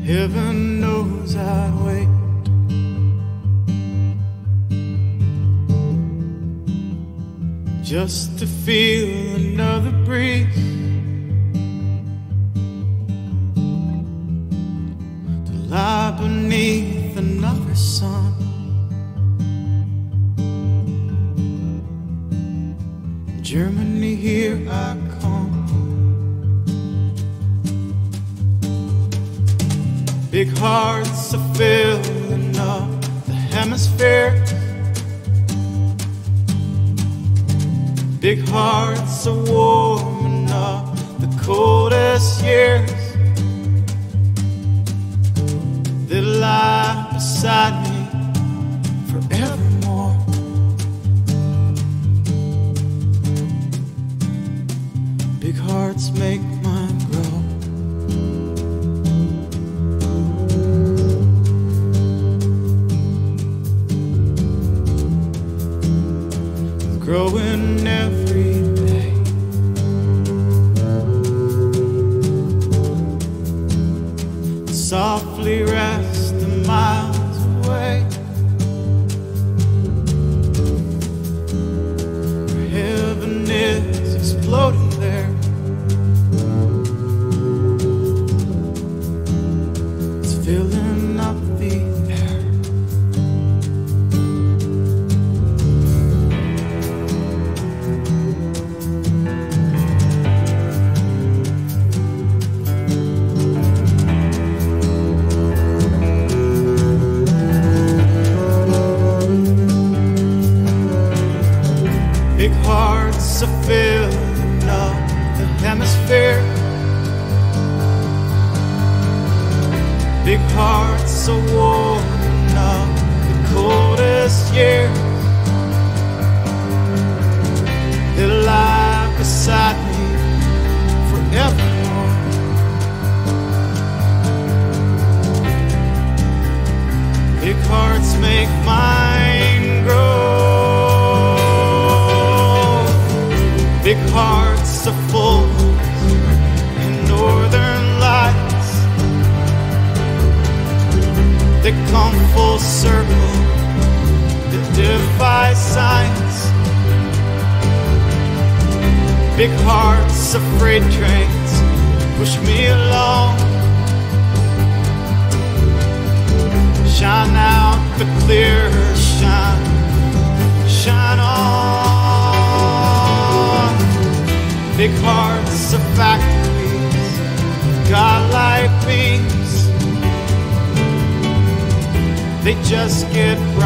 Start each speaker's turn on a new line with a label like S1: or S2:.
S1: Heaven knows I'd wait. Just to feel another breeze, to lie beneath another sun. Germany, here I come. Big hearts are filling up the hemisphere. Big hearts are warming up the coldest years. They lie beside me forevermore. Big hearts make mine grow. Growing every day. Softly resting miles away, where heaven is exploding there. It's filling up the air. Big hearts are filling up the hemisphere. Big hearts are warming up the coldest years. They lie beside me forevermore. Big hearts make mine grow. Big hearts are full in northern lights. They come full circle, they defy science. Big hearts of freight trains push me along. Shine out the clear, shine, shine on. Big hearts are factories, godlike beams. They just get